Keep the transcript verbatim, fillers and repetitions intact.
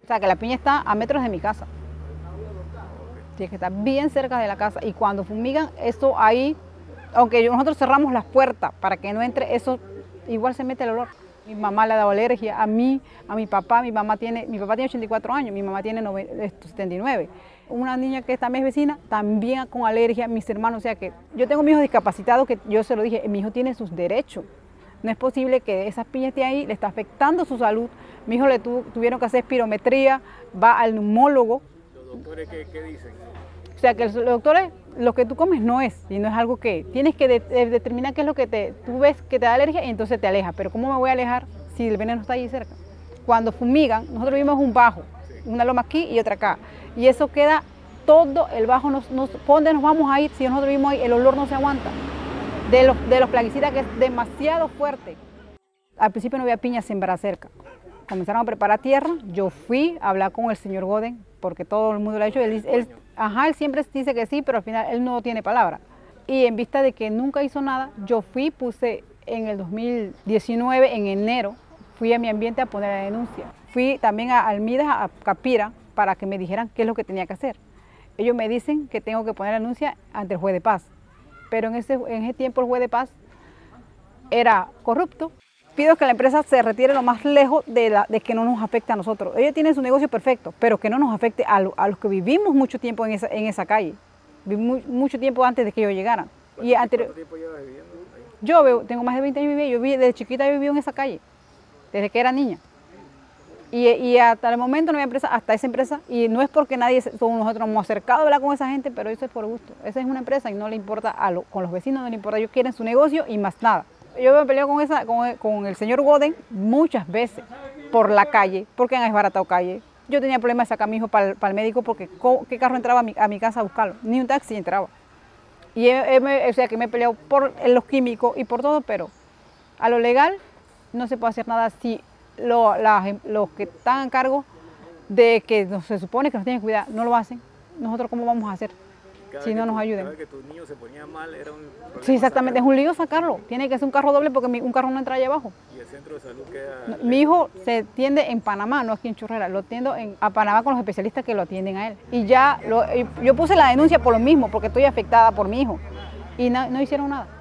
O sea, que la piña está a metros de mi casa. Tiene que estar bien cerca de la casa. Y cuando fumigan, eso ahí, aunque nosotros cerramos las puertas para que no entre, eso igual se mete el olor. Mi mamá le ha dado alergia, a mí, a mi papá. Mi mamá tiene, mi papá tiene ochenta y cuatro años, mi mamá tiene setenta y nueve. Una niña que también es vecina, también con alergia, mis hermanos. O sea que yo tengo mi hijo discapacitado, que yo se lo dije, mi hijo tiene sus derechos. No es posible que esas piñas estén ahí, le está afectando su salud. Mi hijo le tu, tuvieron que hacer espirometría, va al neumólogo. ¿Los doctores qué, qué dicen? O sea que los doctores, lo que tú comes no es, y no es algo que tienes que de, de, determinar qué es lo que te, tú ves que te da alergia y entonces te alejas. Pero ¿cómo me voy a alejar si el veneno está ahí cerca? Cuando fumigan, nosotros vivimos un bajo, una loma aquí y otra acá, y eso queda todo el bajo, nos, nos, ¿por dónde nos vamos a ir si nosotros vivimos ahí? El olor no se aguanta de los, de los plaguicidas, que es demasiado fuerte. Al principio no había piña sembrada cerca. Comenzaron a preparar tierra, yo fui a hablar con el señor Goden, porque todo el mundo lo ha hecho. Él, él, ajá, él siempre dice que sí, pero al final él no tiene palabra. Y en vista de que nunca hizo nada, yo fui, puse en el dos mil diecinueve, en enero, fui a mi ambiente a poner la denuncia. Fui también a Almidas, a Capira, para que me dijeran qué es lo que tenía que hacer. Ellos me dicen que tengo que poner la denuncia ante el juez de paz, pero en ese, en ese tiempo el juez de paz era corrupto. Pido que la empresa se retire lo más lejos de, la, de que no nos afecte a nosotros. Ellos tienen su negocio perfecto, pero que no nos afecte a, lo, a los que vivimos mucho tiempo en esa, en esa calle. Vivimos mucho tiempo antes de que ellos llegaran. ¿Cuánto, y anterior, ¿cuánto tiempo llevas viviendo ahí? Yo veo, tengo más de veinte años viviendo. Yo vi, desde chiquita yo viví en esa calle, desde que era niña. Y, y hasta el momento no había empresa, hasta esa empresa, y no es porque nadie, somos nosotros nos hemos acercado a hablar con esa gente, pero eso es por gusto. Esa es una empresa y no le importa, a lo, con los vecinos no le importa, ellos quieren su negocio y más nada. Yo me peleo con, esa, con, con el señor Goden muchas veces por la calle, porque han desbaratado calle. Yo tenía problemas de sacar a mi hijo para, para el médico porque ¿qué carro entraba a mi, a mi casa a buscarlo? Ni un taxi entraba. Y él, él me, o sea, que me he peleado por los químicos y por todo, pero a lo legal no se puede hacer nada si lo, la, los que están a cargo de que no, se supone que nos tienen que cuidar no lo hacen. ¿Nosotros cómo vamos a hacer? Cada si no tu, nos ayuden. Cada vez que tu niño se ponía mal era un problema. Sí, exactamente, sacarlo. es un lío sacarlo. Tiene que ser un carro doble porque mi, un carro no entra allá abajo. ¿Y el centro de salud queda? No, mi hijo se atiende en Panamá, no aquí en Churrera, lo atiendo en, a Panamá con los especialistas que lo atienden a él. Y ya, lo, yo puse la denuncia por lo mismo, porque estoy afectada por mi hijo. Y no, no hicieron nada.